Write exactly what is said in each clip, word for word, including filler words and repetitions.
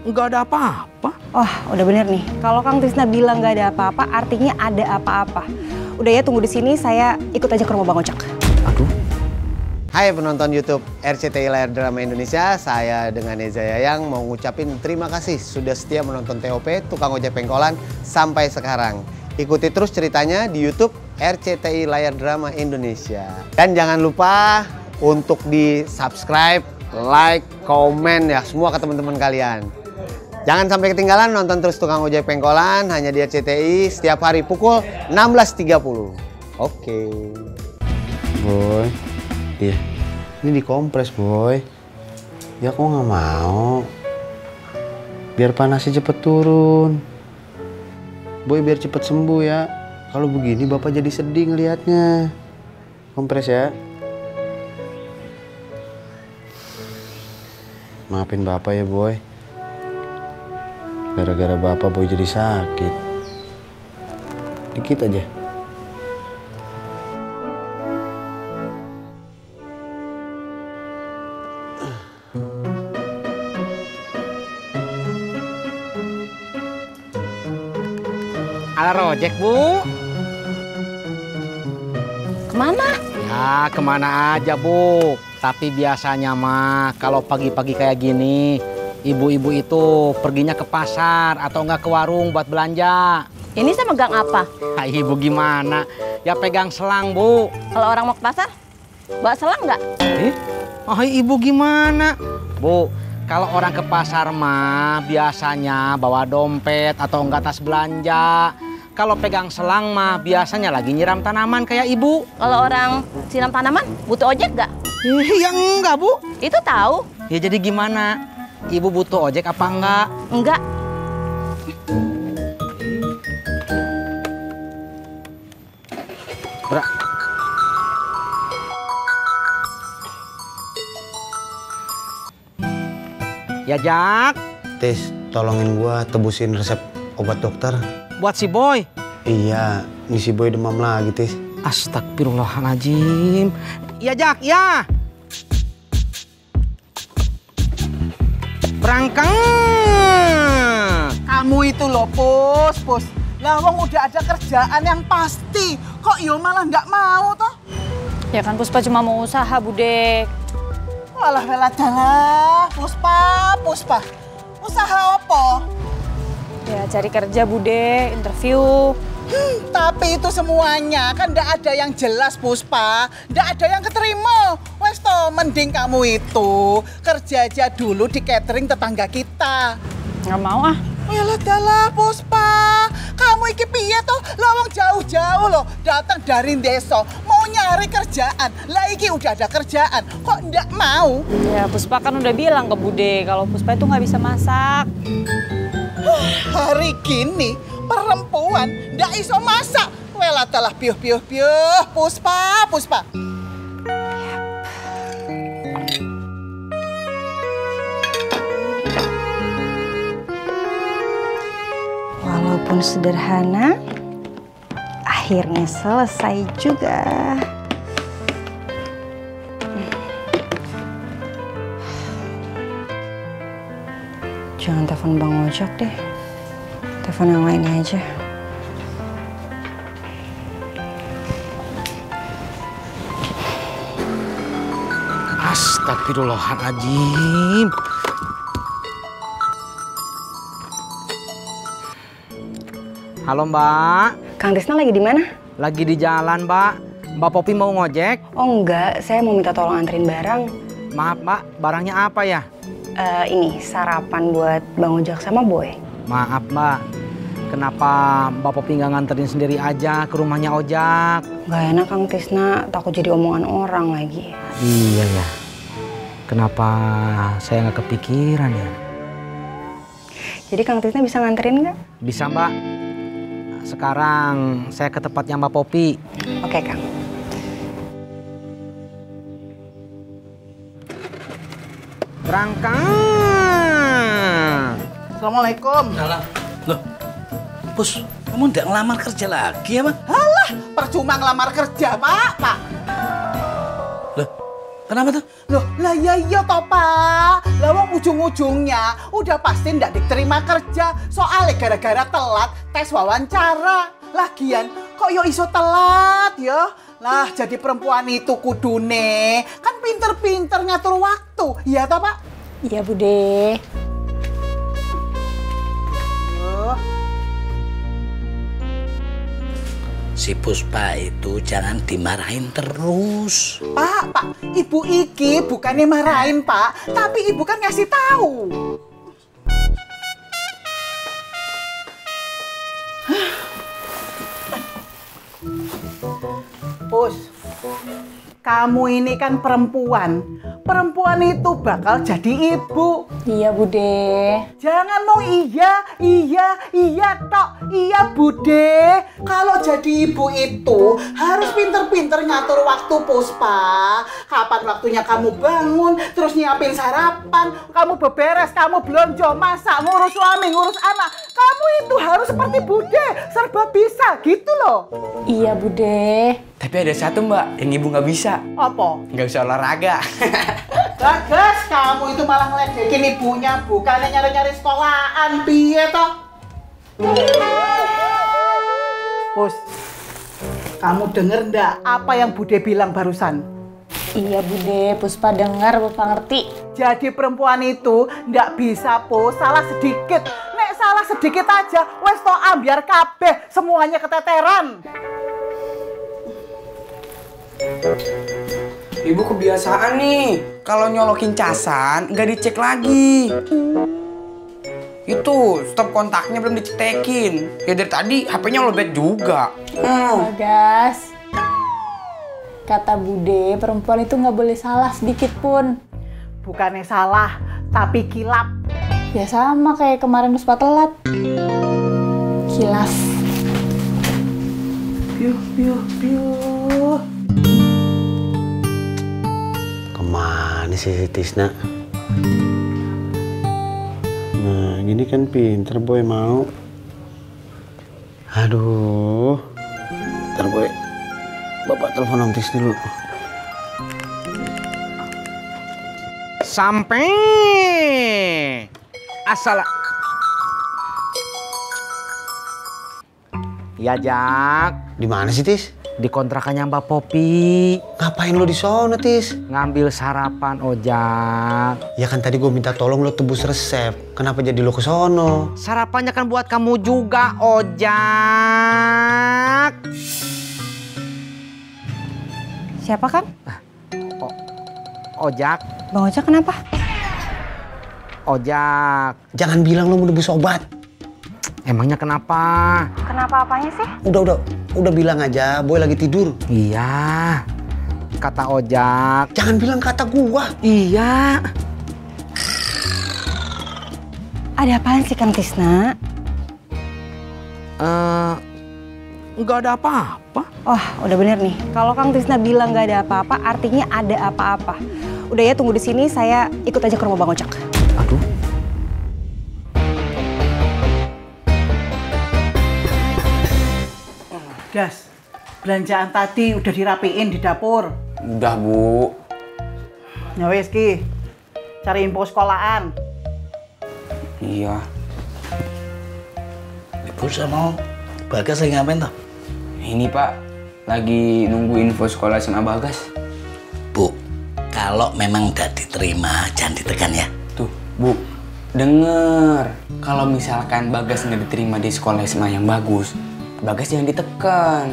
nggak ada apa-apa. Wah, udah bener nih. Kalau Kang Tisna bilang nggak ada apa-apa, artinya ada apa-apa. Udah ya, tunggu di sini. Saya ikut aja ke rumah Bang Ojek. Aduh. Hai penonton YouTube R C T I Layar Drama Indonesia. Saya dengan Eza Yayang mau ngucapin terima kasih sudah setia menonton T O P Tukang Ojek Pengkolan sampai sekarang. Ikuti terus ceritanya di YouTube R C T I Layar Drama Indonesia. Dan jangan lupa untuk di subscribe, like, komen ya semua ke teman-teman kalian. Jangan sampai ketinggalan nonton terus Tukang Ojek Pengkolan hanya di R C T I setiap hari pukul enam belas tiga puluh. Oke. Boy, iya, ini dikompres boy. Ya kok nggak mau? Biar panasnya cepet turun. Boy biar cepet sembuh ya. Kalau begini bapak jadi sedih ngelihatnya. Kompres ya. Maafin bapak ya boy. Gara-gara bapak boy jadi sakit. Dikit aja. Ada rojek, Bu. Kemana? Ya, kemana aja, Bu. Tapi biasanya mah kalau pagi-pagi kayak gini, ibu-ibu itu perginya ke pasar atau enggak ke warung buat belanja. Ini saya megang apa? Nah, ibu gimana? Ya pegang selang, Bu. Kalau orang mau ke pasar, bawa selang nggak? Eh, oh, ibu gimana? Bu, kalau orang ke pasar mah biasanya bawa dompet atau enggak tas belanja. Kalau pegang selang mah biasanya lagi nyiram tanaman kayak ibu. Kalau orang siram tanaman, butuh ojek nggak? Eh, ya enggak, Bu. Itu tahu. Ya jadi gimana? Ibu butuh ojek apa enggak? Enggak. Bra. Ya, Jak. Tis, tolongin gua tebusin resep obat dokter. Buat si Boy. Iya, ini si Boy demam lagi, Tis. Astagfirullahaladzim. Ya, Jak, ya. Berangkat. Kamu itu loh, Pus, Pus. Lah, wong udah ada kerjaan yang pasti. Kok yo malah nggak mau toh? Ya kan Puspa cuma mau usaha, Budek. Walah weladalah, Puspa, Puspa. Usaha apa? Ya cari kerja, Bude, interview. Hmm, tapi itu semuanya kan ndak ada yang jelas, Puspa. Ndak ada yang keterima. Wes toh, mending kamu itu kerja aja dulu di catering tetangga kita. Nggak mau ah. Yalah dalah, Puspa. Kamu iki piye toh? Lawang jauh-jauh loh datang dari desa mau nyari kerjaan. Lah iki udah ada kerjaan, kok ndak mau? Ya Puspa kan udah bilang ke Bude kalau Puspa itu nggak bisa masak. Hari gini perempuan ndak iso masak. Welah dalah piuh-piuh-piuh, Puspa, Puspa. Walaupun sederhana, akhirnya selesai juga. Jangan telepon Bang Ojek deh. Telepon yang lain aja. Astagfirullahaladzim. Halo, Mbak. Kang Tisna lagi di mana? Lagi di jalan, Mbak. Mbak Popi mau ngojek? Oh enggak, saya mau minta tolong anterin barang. Maaf, Mbak. Barangnya apa ya? Uh, ini sarapan buat Bang Ojek sama Boy. Maaf, Mbak. Kenapa Mbak Popi nggak nganterin sendiri aja ke rumahnya Ojak? Gak enak Kang Tisna, takut jadi omongan orang lagi. Iya ya. Kenapa saya nggak kepikiran ya? Jadi Kang Tisna bisa nganterin nggak? Bisa, Mbak. Sekarang saya ke tempatnya Mbak Popi. Oke, Kang. Berangkat. Assalamualaikum. Salam. Loh, Pus, kamu nggak ngelamar kerja lagi ya, Bang? Alah, percuma ngelamar kerja, Pak, Pak. Loh, Kenapa tuh? Loh, lah ya iya toh Pak. Lah wong ujung-ujungnya udah pasti ndak diterima kerja. Soalnya gara-gara telat tes wawancara. Lagian kok yo iso telat ya? Lah jadi perempuan itu kudune kan pinter-pinter ngatur waktu. Iya toh Pak? Iya Bude. Oh. Si Puspa itu jangan dimarahin terus. Pak, Pak, Ibu iki bukannya marahin Pak, tapi Ibu kan ngasih tahu. Pus, kamu ini kan perempuan. Perempuan itu bakal jadi ibu. Iya Bude. Jangan mau iya, iya, iya tok, iya Bude. Kalau jadi ibu itu harus pinter-pinter ngatur waktu Puspa. Kapan waktunya kamu bangun, terus nyiapin sarapan, kamu beberes, kamu belanja, masak, ngurus suami, ngurus anak. Kamu itu harus seperti Bude, serba bisa gitu loh. Iya Bude. Tapi ada satu mbak, yang ibu nggak bisa. Apa? Nggak bisa olahraga. Bagas, kamu itu malah ngeledekin ibunya, bukannya nyari-nyari sekolahan, piye toh? Bos, kamu denger ndak apa yang Bude bilang barusan? Iya Bude, Puspa dengar, Puspa ngerti. Jadi perempuan itu ndak bisa po salah sedikit. Nek salah sedikit aja, wes toh ambiar kabeh semuanya keteteran. Ibu kebiasaan nih, kalau nyolokin casan nggak dicek lagi. Itu stop kontaknya belum dicetekin. Ya dari tadi H P-nya lobet juga. Hmm. Bagas. Kata Bude, perempuan itu nggak boleh salah sedikit pun. Bukannya salah, tapi kilap. Ya sama kayak kemarin Puspa telat. Kilaf. Piuh, piuh, piuh. Kemana sih si Tisna? Nah, gini kan pinter Boy mau. Aduh. Ntar Boy, Bapak telepon Om Tis dulu. Sampai asal. Ya Jak. Di mana sih Tis? Di kontrakannya Mbak Popi. Ngapain lo di sono Tis? Ngambil sarapan Ojak. Ya kan tadi gue minta tolong lo tebus resep. Kenapa jadi lo ke sono? Sarapannya kan buat kamu juga Ojak. Siapa Kang? O Ojak. Bang Ojak kenapa? Ojak. Jangan bilang lo mau nebus obat. Emangnya kenapa? Kenapa apanya sih? Udah, udah. Udah bilang aja, Boy lagi tidur. Iya. Kata Ojak. Jangan bilang kata gua. Iya. Ada apaan sih Kang Tisna? Eh, nggak ada apa-apa. Wah, udah bener nih. Kalau Kang Tisna bilang nggak ada apa-apa, artinya ada apa-apa. Udah ya, tunggu di sini. Saya ikut aja ke rumah Bang Ojak. Aduh. Das, belanjaan tadi udah dirapiin di dapur. Udah Bu. Ya wes Ki, cari info sekolahan. Iya. Ibu sama Bagas lagi ngapain toh? Ini Pak, lagi nunggu info sekolah sama Bagas. Bu, kalau memang udah diterima jangan ditekan ya. Tuh Bu, denger. Kalau misalkan Bagas nggak diterima di sekolah S M A yang bagus, Bagas jangan ditekan.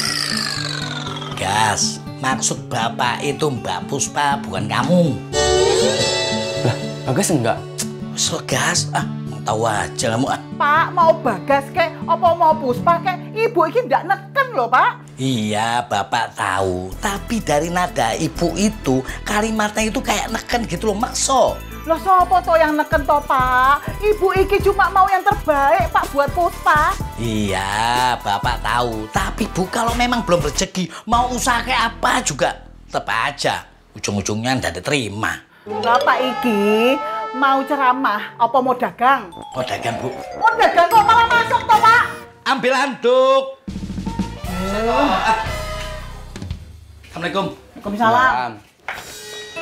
Gas, maksud Bapak itu Mbak Puspa, bukan kamu. Lah, Bagas enggak? So, Gas, ah, tahu aja kamu ah. Pak, mau Bagas kek, apa mau Puspa kek? Ibu ini ndak neken loh Pak. Iya, Bapak tahu. Tapi dari nada ibu itu, kalimatnya itu kayak neken gitu loh, makso. Loh sopo toh yang neken toh Pak? Ibu iki cuma mau yang terbaik Pak buat Puspa. Iya, Bapak tahu. Tapi Bu, kalau memang belum rezeki, mau usaha kayak apa juga, tetap aja. Ujung-ujungnya ndak diterima. Bapak iki mau ceramah, apa mau dagang? Oh dagang Bu. Mau dagang kok malah masuk toh Pak? Ambil handuk. Assalamualaikum. Waalaikumsalam.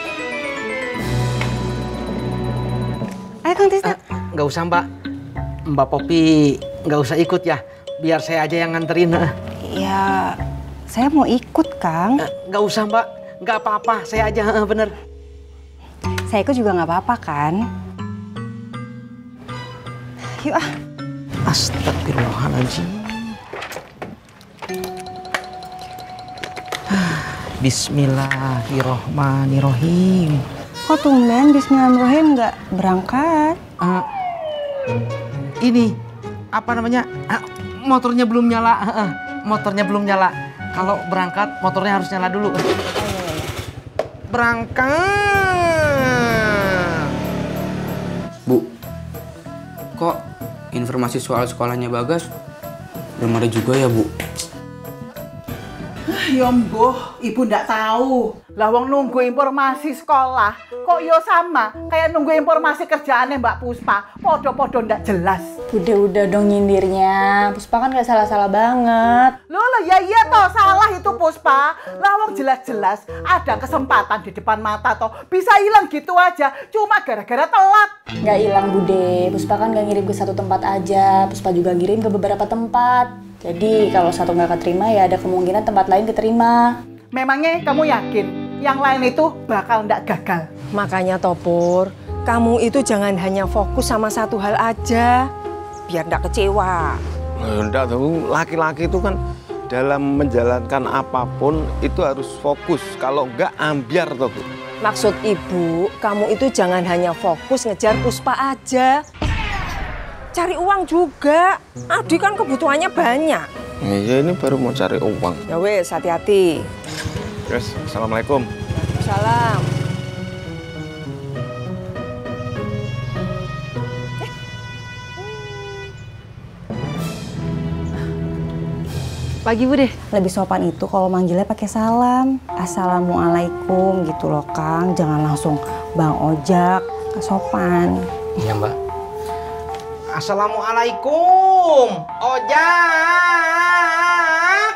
Kang Tisna. Nggak usah Mbak. Mbak Popi nggak usah ikut ya. Biar saya aja yang nganterin. Ya, saya mau ikut, Kang. Nggak usah Mbak. Nggak apa-apa. Saya aja, bener. Saya ikut juga nggak apa-apa kan? Yuk ah. Astagfirullahaladzim. Bismillahirrohmanirrohim. Kok tumben Bismillahirrahmanirrahim nggak berangkat? Uh, ini apa namanya? Uh, motornya belum nyala. Uh, uh, motornya belum nyala. Kalau berangkat motornya harus nyala dulu. Uh. Berangkat. Bu, kok informasi soal sekolahnya Bagas belum ada juga ya, Bu? Ya mboh, ibu ndak tahu. Lah wong nunggu informasi sekolah, kok yo sama kayak nunggu informasi kerjaannya Mbak Puspa. Podo-podo ndak jelas. Udah-udah dong nyindirnya. Puspa kan gak salah-salah banget. Loh lah ya iya toh salah itu Puspa. Lah wong jelas-jelas ada kesempatan di depan mata toh. Bisa hilang gitu aja cuma gara-gara telat. Gak hilang Bude. Puspa kan gak ngirim ke satu tempat aja. Puspa juga ngirim ke beberapa tempat. Jadi kalau satu nggak keterima ya ada kemungkinan tempat lain keterima. Memangnya kamu yakin yang lain itu bakal ndak gagal? Makanya Topur, kamu itu jangan hanya fokus sama satu hal aja, biar ndak kecewa. Enggak tahu, laki-laki itu kan dalam menjalankan apapun itu harus fokus. Kalau enggak ambiar toh, Bu. Maksud Ibu, kamu itu jangan hanya fokus ngejar Puspa aja. Cari uang juga. Adi kan kebutuhannya banyak. Iya, ini baru mau cari uang. Ya wes, hati-hati. Guys, assalamualaikum. Salam. Pagi Bu deh. Lebih sopan itu kalau manggilnya pakai salam. Assalamualaikum gitu loh Kang. Jangan langsung Bang Ojak. Gak sopan. Iya Mbak. Assalamualaikum, Ojak.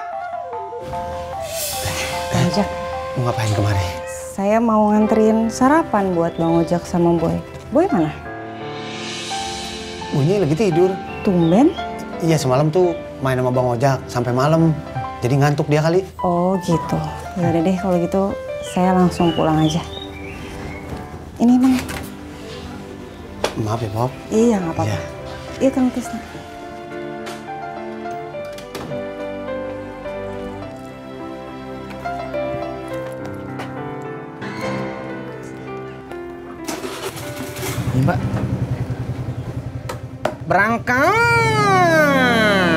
Bang Ojak, Mau ngapain kemari? saya mau nganterin sarapan buat Bang Ojak sama Boy. Boy mana? Bunyi lagi tidur. Tumben? Iya, semalam tuh main sama Bang Ojak sampai malam. Jadi ngantuk dia kali. Oh gitu. Ya udah deh kalau gitu saya langsung pulang aja. Ini Bang. Maaf ya, Bob. Iya nggak apa-apa. Iya. Iya Kang Tisna. Mbak. Berangkat.